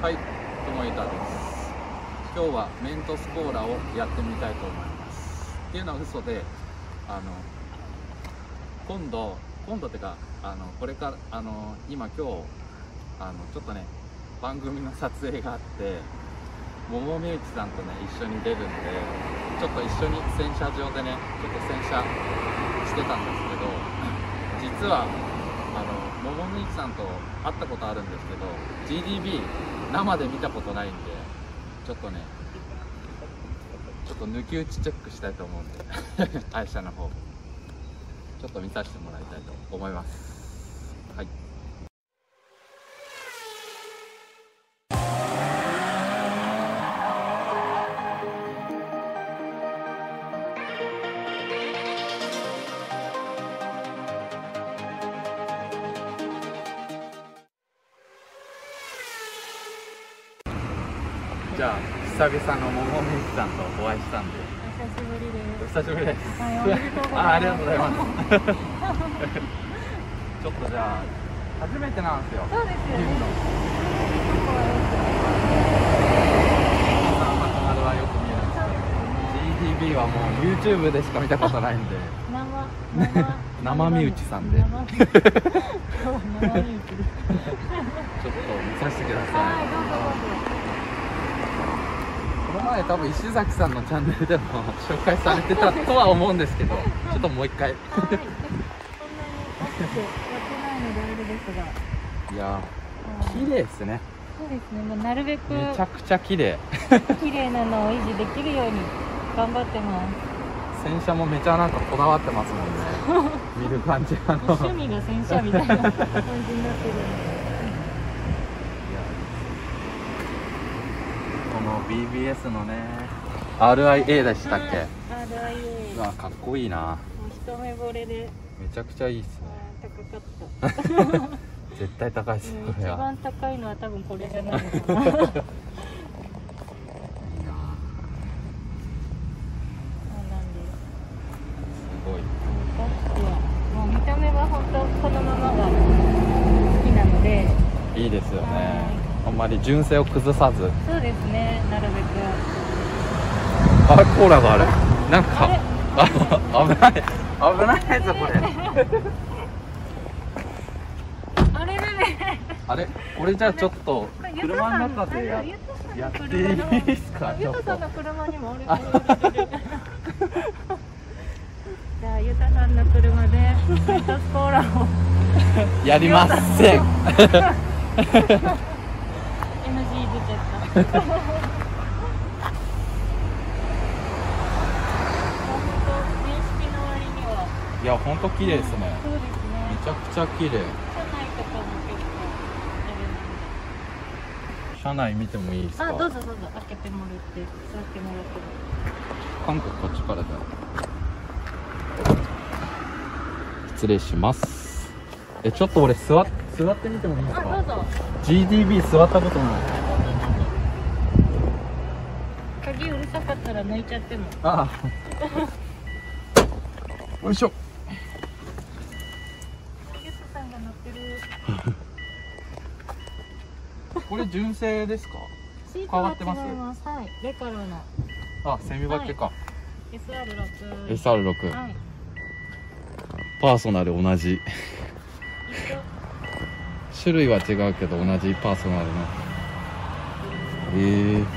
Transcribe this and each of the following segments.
はい、ともゆたです。今日はメントスコーラをやってみたいと思います。っていうのは嘘で、今度ってかこれから今ちょっとね番組の撮影があって、桃みゆきさんとね一緒に出るんで、ちょっと一緒に洗車場でねちょっと洗車してたんですけど、実は桃みゆきさんと会ったことあるんですけど GDB 生で見たことないんで、ちょっと抜き打ちチェックしたいと思うんで愛車の方ちょっと見させてもらいたいと思います。はい。じゃあ久々の桃みゆきさんとお会いしたんで、 お久しぶりです。 お久しぶりです。 はい、おめでとうございます。 ありがとうございます。ちょっとじゃあ初めてなんですよ。 そうですよね。 見るの。丸はよく見えるんですけど、GDB はもう YouTube でしか見たことないんで。生身内さんで。 生身内です。 ちょっと見させてください。 はい、どうぞどうぞ。 この前多分石崎さんのチャンネルでも紹介されてたとは思うんですけど、ちょっともう一回。 はい。そんなに大きくやってないのであれですが。 いやー、綺麗ですね。 そうですね。もうなるべくめちゃくちゃ綺麗。 綺麗なのを維持できるように頑張ってます。 洗車もめちゃなんかこだわってますもんね。見る感じ趣味が洗車みたいな感じになってる。 この BBS のね RIA でしたっけ。 RIA。 うわ、かっこいいな。 もう一目惚れで。 めちゃくちゃいいっすね。 高かった。 絶対高いっすこれ一は。 番高いのは多分これじゃないのかな。 いいな。 そうなんです。 すごい。 バッグはもう見た目は本当このままが好きなので。 いいですよね。あんまり純正を崩さず。 そうですね。なるべく。 あ、コーラがある。なんか危ないぞこれ。 あれれれ。 あれ、これじゃあちょっと車の中でやっていいですか。 ゆたさんの車にもあれ。じゃあゆたさんの車でメントスコーラをやりません。 NG 出ちゃった。 いや、本当綺麗ですね。 そうですね。 めちゃくちゃ綺麗。 車内とかも結構あれなんで。 車内見てもいいですか。 あ、どうぞどうぞ開けてもらって座ってもらって。 韓国こっちからだ。失礼します。ちょっと俺座ってみてもいいですか。 あ、どうぞ。 GDB 座ったことない。 鍵うるさかったら抜いちゃっても。 あよいしょ。 ゆたさんが乗ってる。 これ純正ですか。 シート変わってます。 はい、レカロの。 あ、セミバケか。 SR6。 SR6。 はい。 パーソナル同じ。種類は違うけど同じパーソナルの。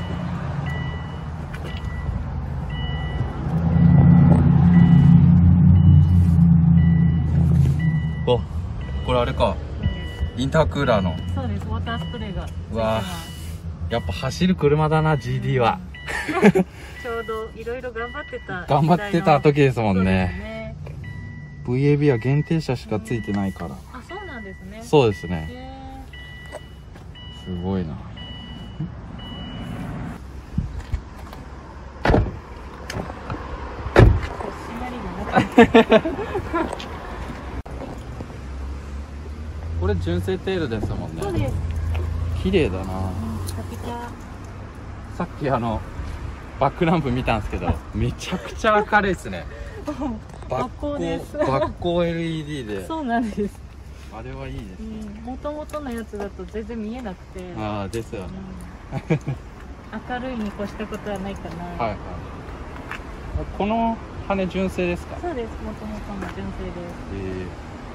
お、これあれか。インタークーラーの。 そうです。ウォータースプレーがついてうわます。 やっぱ走る車だな GD は。 ちょうどいろいろ頑張ってた。 頑張ってた時ですもんね。 ね。 VAB は限定車しかついてないから。 あ、そうなんですね。 そうですね。 へすごいな。 ー。しなりがなかった。 これ純正テールですもんね。 そうです。 綺麗だな。 ピカピカ。 さっきバックランプ見たんですけど、めちゃくちゃ明るいですね。 学校です。 学校 LED でそうなんです。 あれはいいですね。 もともとのやつだと全然見えなくて、 ああですよね。 明るいに越したことはないかな。 はいはい。この羽純正ですか？ そうです、もともとの純正です。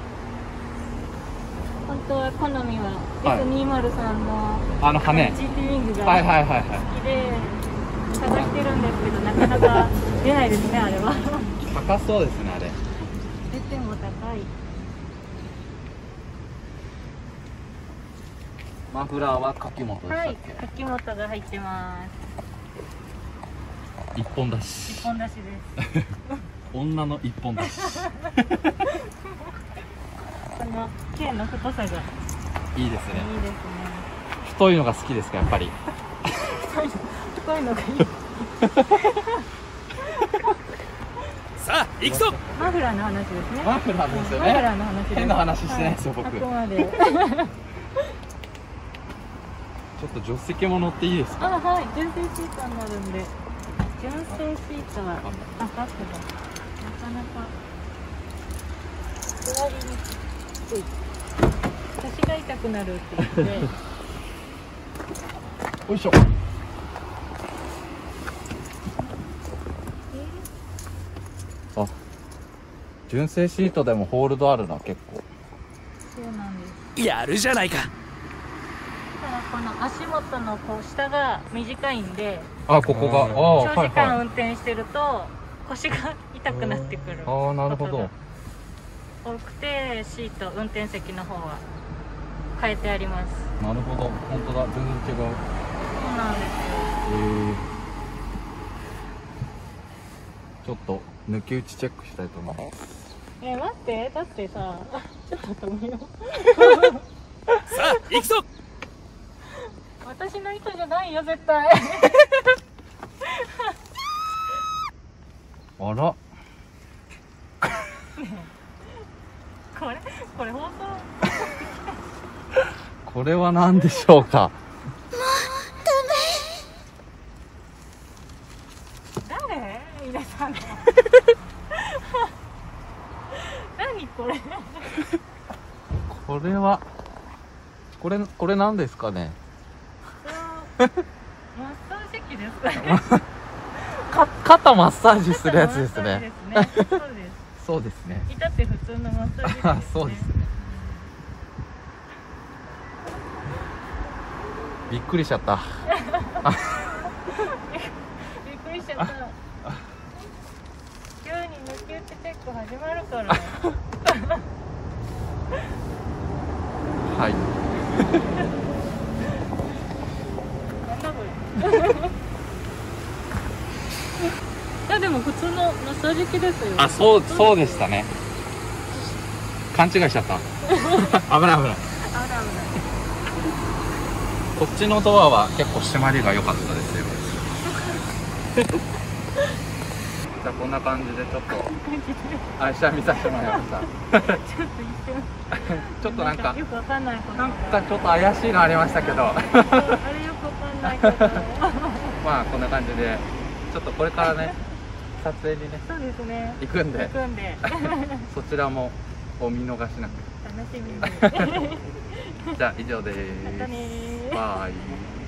本当は好みは S203 のあの羽 GT ウィングがはいはいはいはい。 好きで探してるんですけど、なかなか出ないですね、あれは。 高そうですねあれ。 出ても高い。 マフラーは柿本でしたっはい、 け？ 柿本が入ってます。 一本出し。 一本出しです。 女の一本出し。 この毛の太さがいいですね。 いいですね。太いのが好きですかやっぱり。 太いのがいい。 さあ行くぞ。 マフラーの話ですね。 マフラーですよね。 マフラーの話です。 変な話してないですよ、僕。 あくまで。 ちょっと助手席も乗っていいですか？ はい、純正シートになるんで。純正シートはバックだ。なかなか座りにくい。腰が痛くなるって言って。 よいしょ。あ、純正シートでもホールドあるな、結構。 そうなんです。 やるじゃないか。 ただこの足元のこう下が短いんで、 あ、ここが。 長時間運転してると腰が痛くなってくる。 ああ、なるほど。 多くてシート、運転席の方は変えてあります。 なるほど、本当だ、全然違う。 そうなんですよ。 ちょっと抜き打ちチェックしたいと思います。 待って、だってさ、ちょっと止めよう。 さあ行くぞ。 私の糸じゃないよ、絶対。 あら。 これ放送。 これは何でしょうか。 誰？皆さん。何これ。 これ何ですかね。 マッサージ機ですかね。 肩マッサージするやつですね。 そうですね。至って普通のマッサージ機ですね。 そうですね。びっくりしちゃった。 びっくりしちゃった。急に抜き打ちチェック始まるから。 はい。 なんだこれ。いやでも普通のマッサージ機ですよ。 あ、そうでしたね。勘違いしちゃった。危ない危ない。こっちのドアは結構閉まりが良かったですよ。じゃあこんな感じでちょっと愛車見させてもらいました。ちょっとなんかよくわかんないことなんかちょっと怪しいのありましたけど。 あれよくわかんないけど。 まあこんな感じでちょっとこれからね撮影にねそうですね。 行くんでそちらもお見逃しなく。 楽しみに。 じゃあ以上です。 またねー。 バイ。